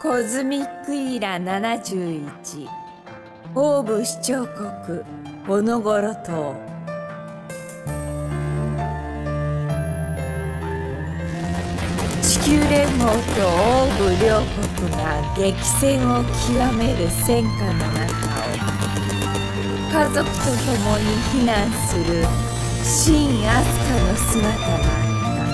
コズミックイーラ71オーブ首長国オノゴロ島。地球連合とオーブ両国が激戦を極める戦火の中を家族と共に避難する新アスカの姿があった。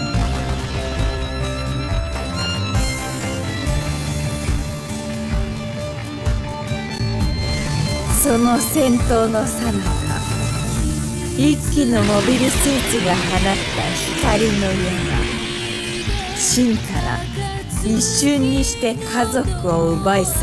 その戦闘の最中、一機のモビルスーツが放った光の矢がシンから一瞬にして家族を奪い去った。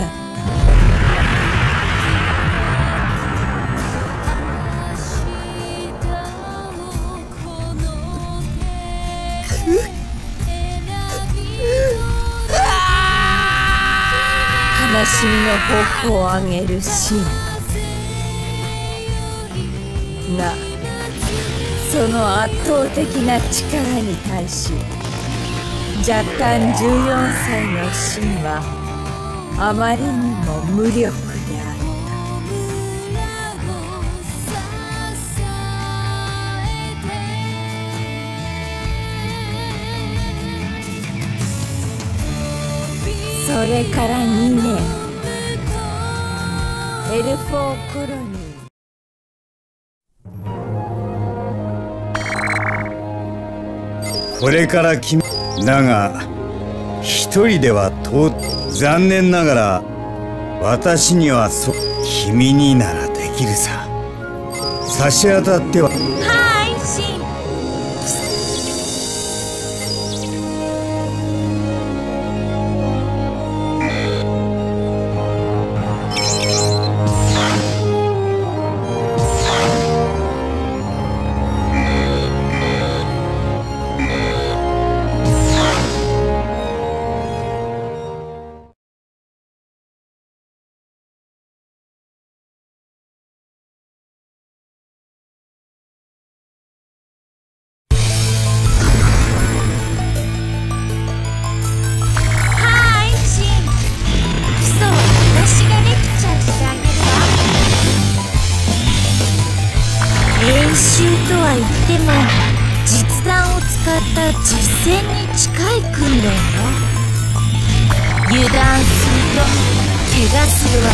悲しみの矛を上げるシンが、その圧倒的な力に対し弱冠14歳のシンはあまりにも無力であった。それから2年、エルフォーコロニー。 これから君だが一人では残念ながら私には君にならできるさ。差し当たっては。 はい、シン。 練習とは言っても実弾を使った実戦に近い訓練よ。油断すると怪我するわ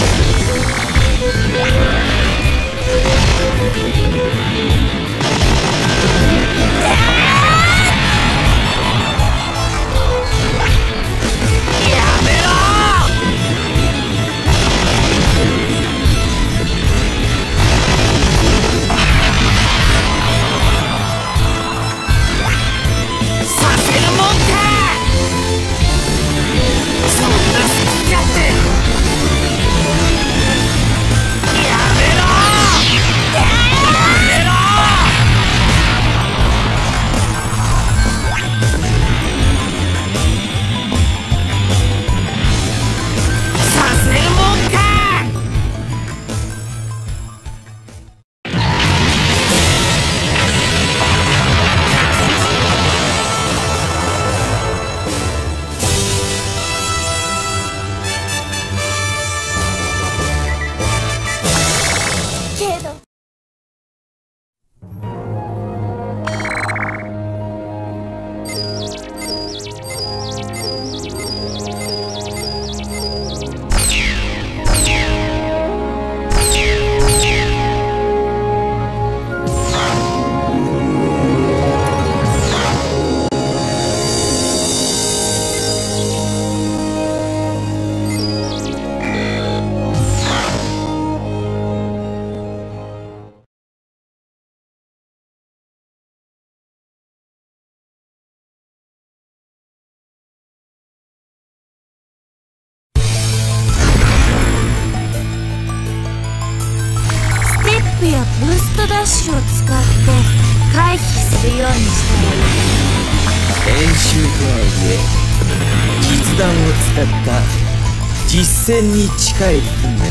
やブーストダッシュを使って回避するようにした練習とはいえ実弾を使った実戦に近い訓練。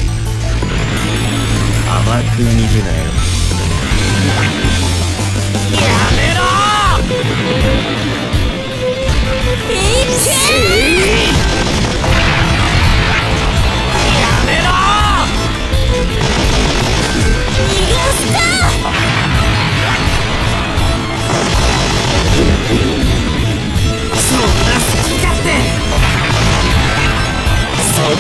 甘く見るなよ。やめろー。いけー。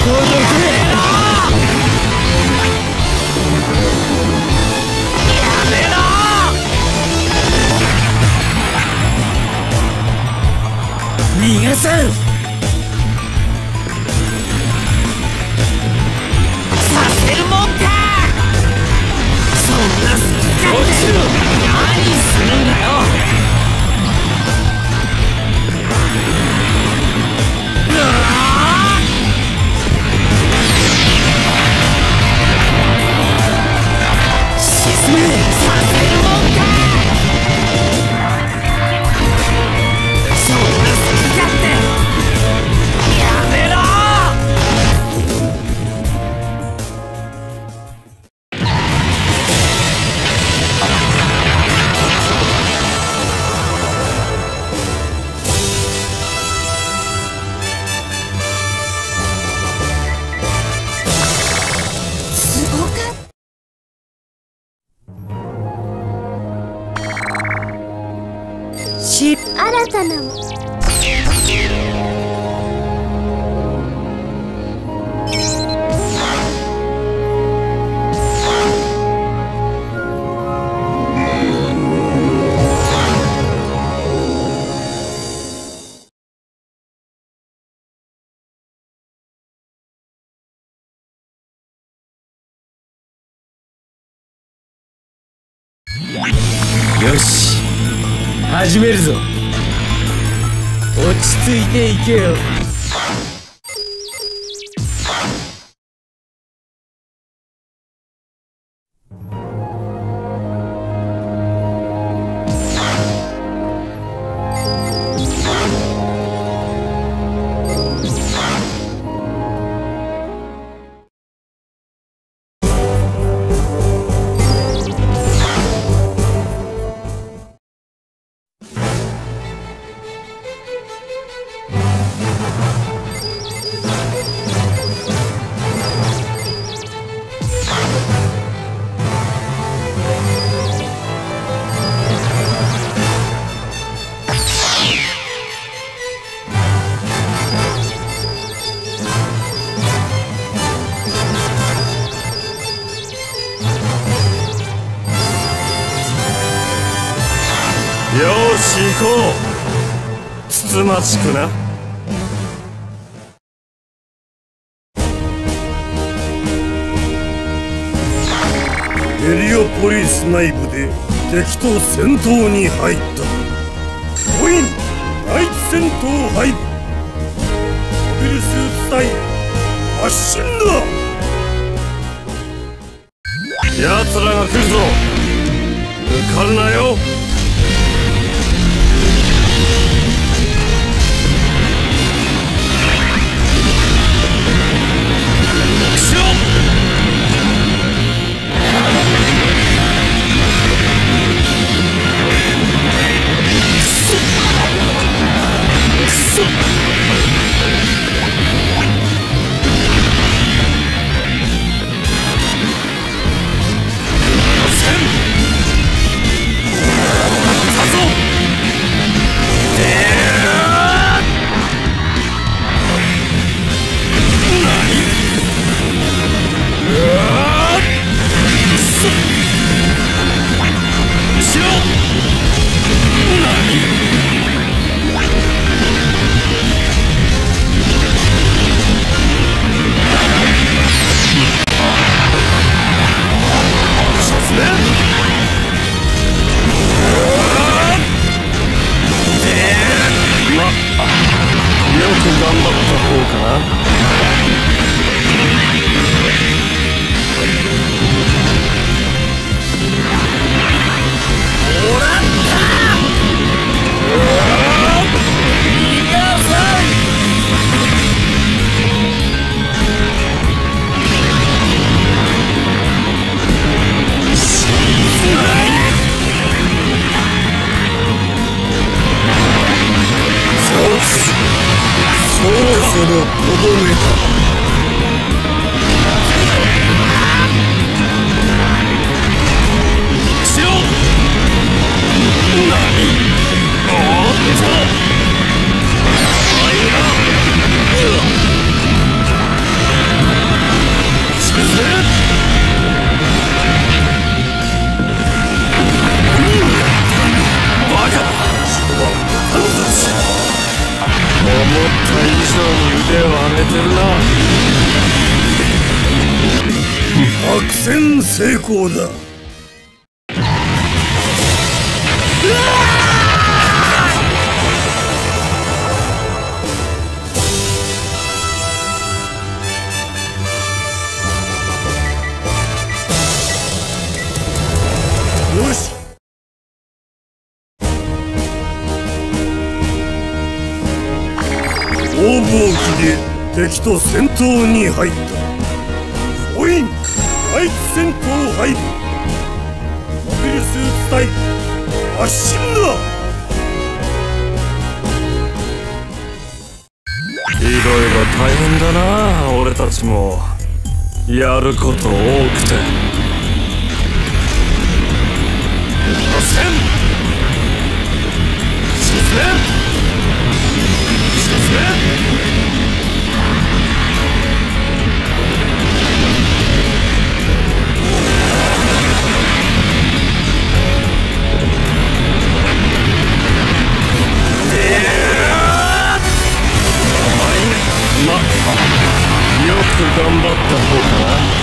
逃がさん。させるもんか。そんな好き勝手何するんだよ。沈め。させるもんか。そんな好き勝手やめろ。 すごかった。新たなもよし、始めるぞ。落ち着いていけよ。 よし行こう。つつましくな。ヘリオポリス内部で敵と戦闘に入った。コイン第一戦闘配備。モビルスーツ隊発進だ。奴らが来るぞ。抜かるなよ。 以上に腕を上げてるな。作戦成功だ。よし、逃亡機で敵と戦闘に入った。フォイン第一戦闘配備。モビルスーツ隊発進だ。いろいろ大変だな、俺たちも。やること多くて。沈めよく頑張った方かな。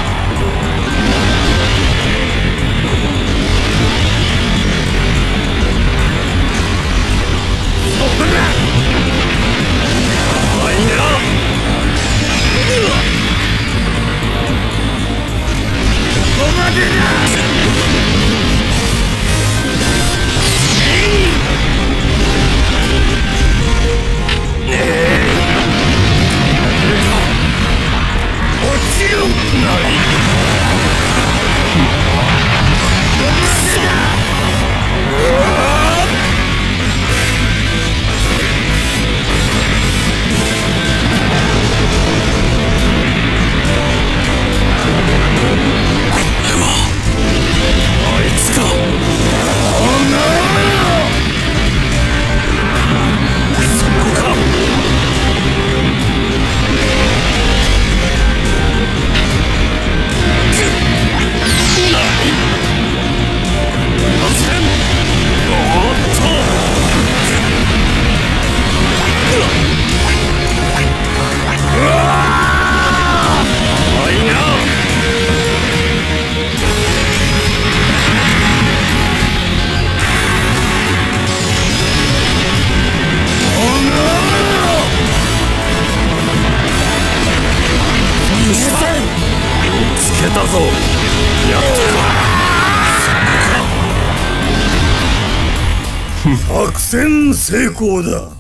つけたぞ。やったか。作戦成功だ。